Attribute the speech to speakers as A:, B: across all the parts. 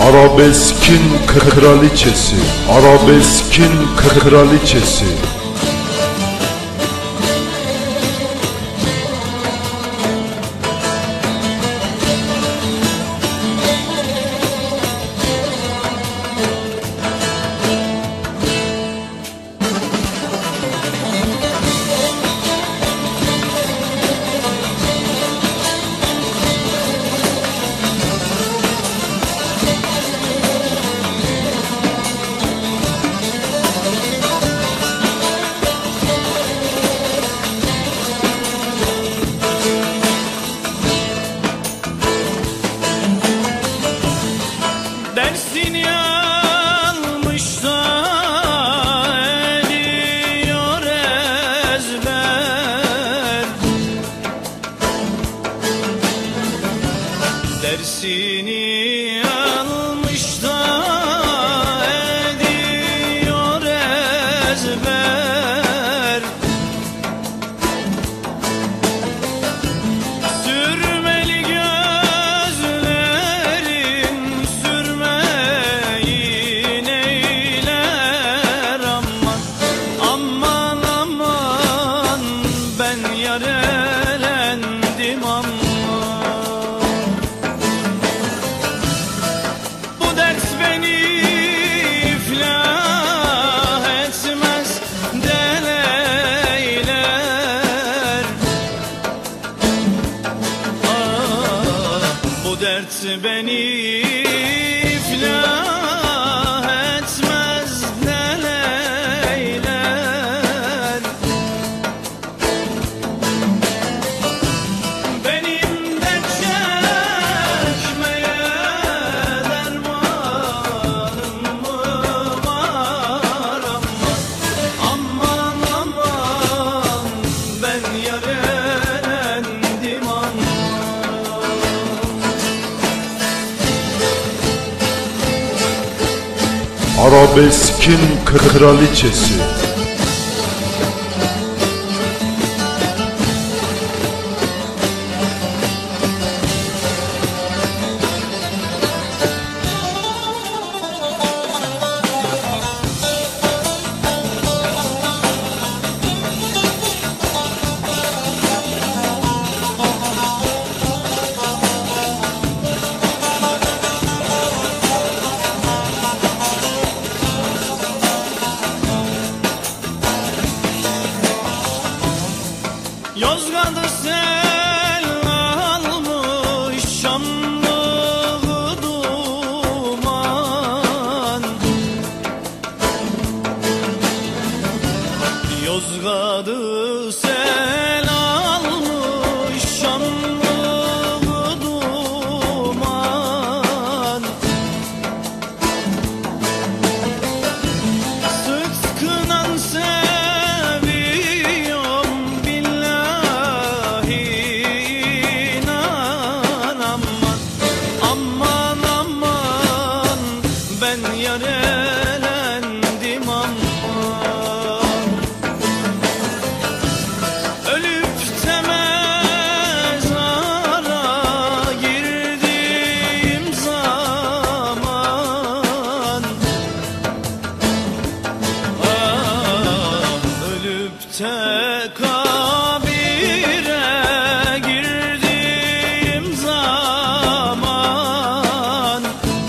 A: Arabeskin kraliçesi, arabeskin kraliçesi.
B: Dersini almış da ediyor ezber. Dersini almış da ediyor ezber. Sürmeli gözlerin sürmeyin eyler. Aman aman aman, ben yar elendim aman. Bu ders beni iflah etmez deleyler. Bu dert beni iflah etmez deleyler. Benim dert çekmeye dermanım mı var aman aman, ben yar elendim aman.
A: Arabeskin kraliçesi.
B: Yozgat'ı sel almış Şamlığı duman. Yozgat'ı sel almış Şamlığı duman. Sıtkınan seviyorum billahi, inan aman aman aman, ben yar elendim aman. Ölüp de mezara girdiğim zaman, ölüp de kabire girdiğim zaman,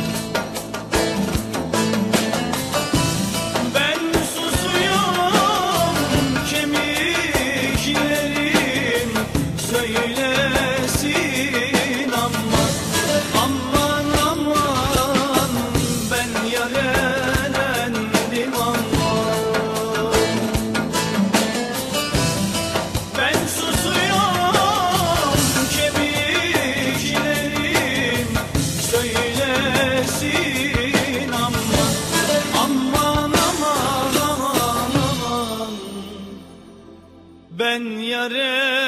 B: ben susuyorum, kemiklerim söylesin aman aman aman, ben yar elendim aman. Ben susuyorum, kemiklerim söylesin aman aman aman aman aman, ben yar